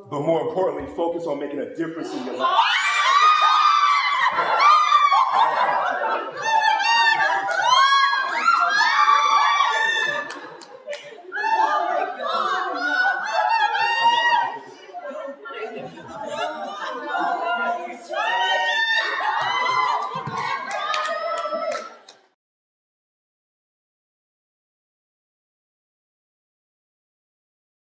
but more importantly, focus on making a difference in your life.